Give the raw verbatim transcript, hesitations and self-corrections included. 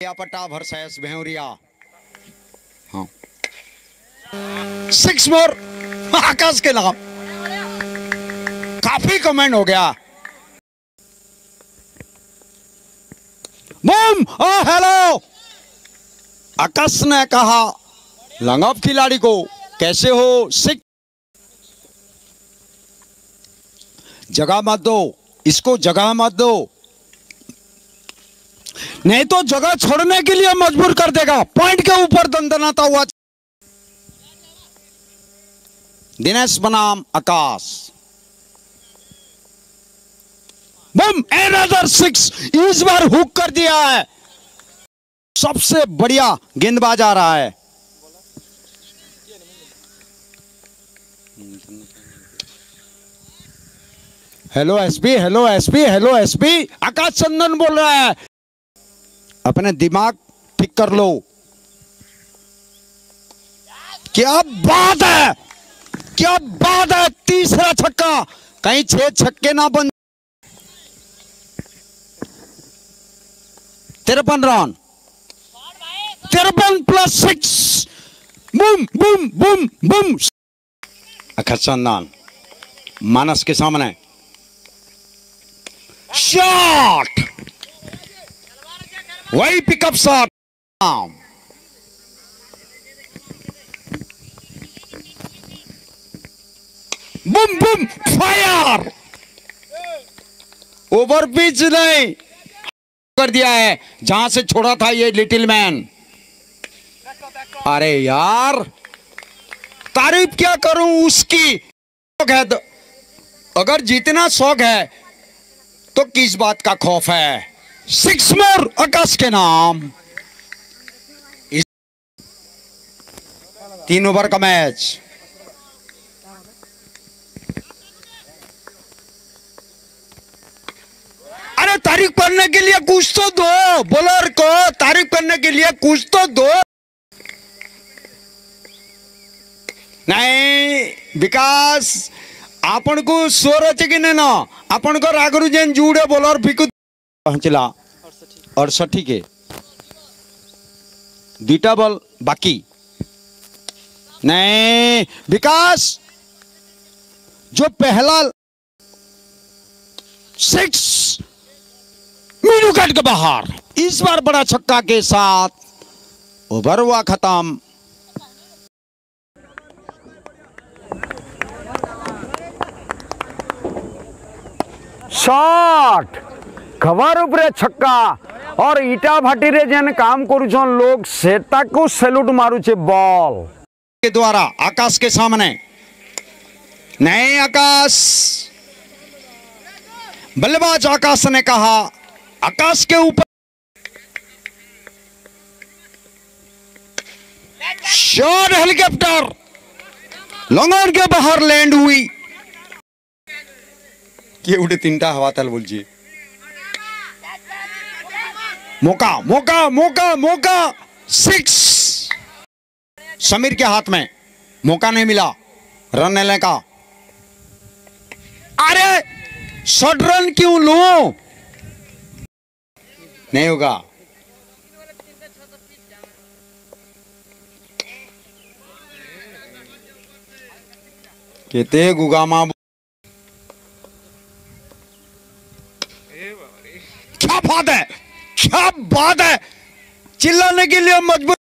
पट्टा वर्सेस भेवरिया। हाँ, six more आकाश के नाम। काफी कमेंट हो गया। बूम, ओ हेलो। आकाश ने कहा लंगॉफ खिलाड़ी को, कैसे हो? सिक्स। जगह मत दो इसको, जगह मत दो, नहीं तो जगह छोड़ने के लिए मजबूर कर देगा। पॉइंट के ऊपर दंदनाता हुआ दिनेश बनाम आकाश। बम, एनदर सिक्स। इस बार हुक कर दिया है। सबसे बढ़िया गेंदबाज आ रहा है। Hello SP, hello SP, hello SP. Akash Chandan बोल रहा है, अपने दिमाग ठीक कर लो। क्या बात है, क्या बात है। तीसरा छक्का, कहीं छह छक्के ना बन। तिरपन रन, तिरपन plus six. Boom boom boom boom. Akash Chandan Manas के सामने शॉट, वही pickup shot. Boom boom fire. Over pitch नहीं कर दिया है जहां से छोड़ा था ये लिटिल मैन। अरे यार, तारीफ क्या करूं उसकी। अगर जीतना शौक है तो किस बात का खौफ है। सिक्स मोर आकाश के नाम। तीन ओवर का मैच। अरे तारीफ करने के लिए कुछ तो दो, बॉलर को तारीफ करने के लिए कुछ तो दो। नहीं विकास, आपन को स्वर अच्छे कि नहीं ना, आपन को रागरू जेन जुड़े बॉलर फिकु पहुंचला अड़सठी के दुईटा बॉल बाकी। नहीं विकास, जो पहला सिक्स मीनू कट के बाहर। इस बार बड़ा छक्का के साथ ओवर हुआ खत्म। शॉट खबर उपरे छक्का। और इटा भाटी रे जेन काम करुछन लोग सेटा को सैल्यूट मारुचे बॉल के द्वारा आकाश के सामने। नहीं आकाश, बल्लेबाज आकाश ने कहा आकाश के ऊपर शॉट। हेलीकॉप्टर लॉन्ग ऑन के बाहर लैंड हुई। के उठे तीनटा हवा तल बोलिए। मौका मौका मौका मौका। सिक्स। समीर के हाथ में मौका नहीं मिला रन लेने का। अरे शॉर्ट रन क्यों लूं, नहीं होगा। कहते गुगामा। क्या बात है, क्या बात है। चिल्लाने के लिए मजबूर।